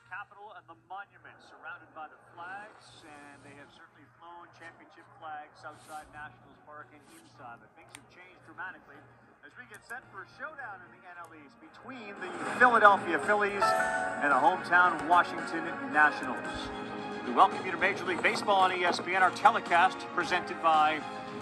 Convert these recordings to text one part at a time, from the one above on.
Capitol and the monument surrounded by the flags, and they have certainly flown championship flags outside Nationals Park and inside, but things have changed dramatically as we get set for a showdown in the NL East between the Philadelphia Phillies and the hometown Washington Nationals. We welcome you to Major League Baseball on ESPN, our telecast presented by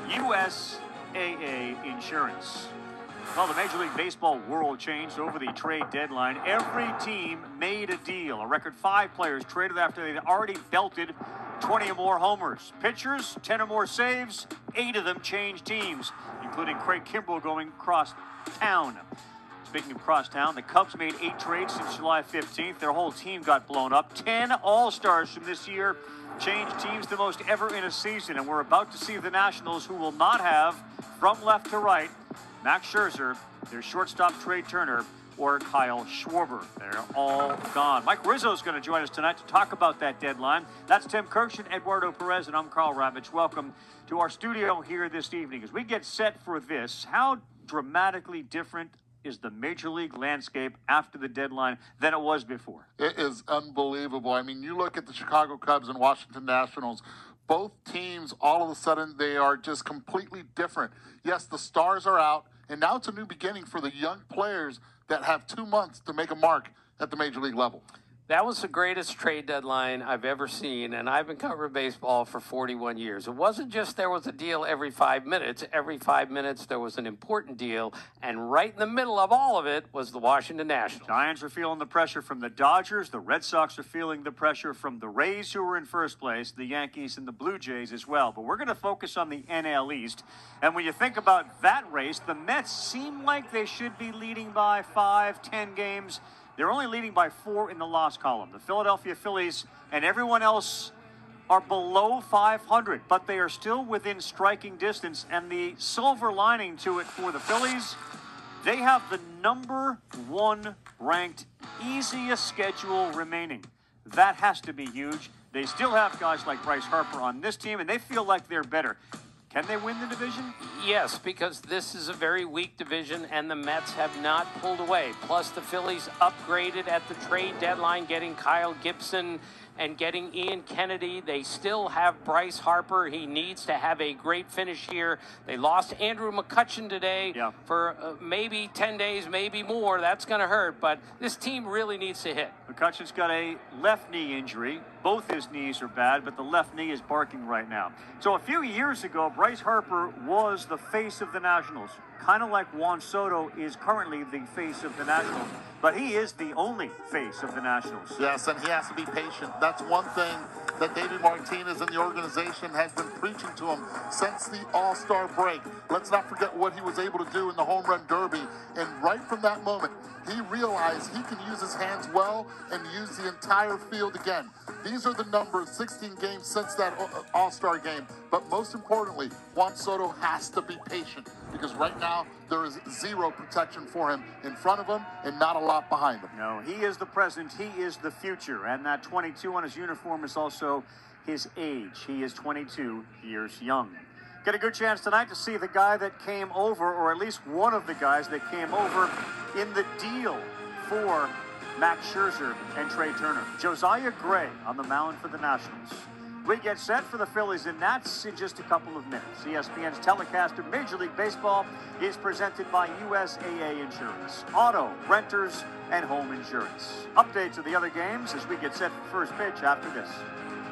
USAA Insurance. Well, the Major League Baseball world changed over the trade deadline. Every team made a deal. A record 5 players traded after they'd already belted 20 or more homers. Pitchers, 10 or more saves, 8 of them changed teams, including Craig Kimbrell going across town. Speaking of crosstown, the Cubs made 8 trades since July 15th. Their whole team got blown up. 10 All-Stars from this year changed teams the most ever in a season. And we're about to see the Nationals, who will not have, from left to right, Max Scherzer, their shortstop Trey Turner, or Kyle Schwarber. They're all gone. Mike Rizzo is going to join us tonight to talk about that deadline. That's Tim Kirkshin, Eduardo Perez, and I'm Carl Ravitch. Welcome to our studio here this evening. As we get set for this, how dramatically different is the Major League landscape after the deadline than it was before? It is unbelievable. I mean, you look at the Chicago Cubs and Washington Nationals, both teams, all of a sudden, they are just completely different. Yes, the stars are out, and now it's a new beginning for the young players that have 2 months to make a mark at the Major League level. That was the greatest trade deadline I've ever seen, and I've been covering baseball for 41 years. It wasn't just there was a deal every 5 minutes. Every 5 minutes there was an important deal, and right in the middle of all of it was the Washington Nationals. Giants are feeling the pressure from the Dodgers. The Red Sox are feeling the pressure from the Rays, who were in first place, the Yankees and the Blue Jays as well. But we're going to focus on the NL East. And when you think about that race, the Mets seem like they should be leading by 5, 10 games. They're only leading by 4 in the loss column. The Philadelphia Phillies and everyone else are below 500, but they are still within striking distance. And the silver lining to it for the Phillies, they have the number 1 ranked easiest schedule remaining. That has to be huge. They still have guys like Bryce Harper on this team, and they feel like they're better. Can they win the division? Yes, because this is a very weak division, and the Mets have not pulled away. Plus, the Phillies upgraded at the trade deadline, getting Kyle Gibson and getting Ian Kennedy. They still have Bryce Harper. He needs to have a great finish here. They lost Andrew McCutchen today for maybe 10 days, maybe more. That's going to hurt, but this team really needs to hit. McCutchen's got a left knee injury. Both his knees are bad, but the left knee is barking right now. So a few years ago, Bryce Harper was the face of the Nationals, kind of like Juan Soto is currently the face of the Nationals, but he is the only face of the Nationals. Yes, and he has to be patient. That's one thing that David Martinez and the organization has been preaching to him since the All-Star break. Let's not forget what he was able to do in the Home Run Derby, and right from that moment, he realized he can use his hands well and use the entire field again. These are the numbers, 16 games since that All-Star game. But most importantly, Juan Soto has to be patient because right now there is zero protection for him in front of him and not a lot behind him. No, he is the present, he is the future, and that 22 on his uniform is also his age. He is 22 years young. Get a good chance tonight to see the guy that came over, or at least one of the guys that came over in the deal for Max Scherzer and Trey Turner. Josiah Gray on the mound for the Nationals. We get set for the Phillies, and that's in just a couple of minutes. ESPN's telecast of Major League Baseball is presented by USAA Insurance, auto, renters, and home insurance. Updates of the other games as we get set for first pitch after this.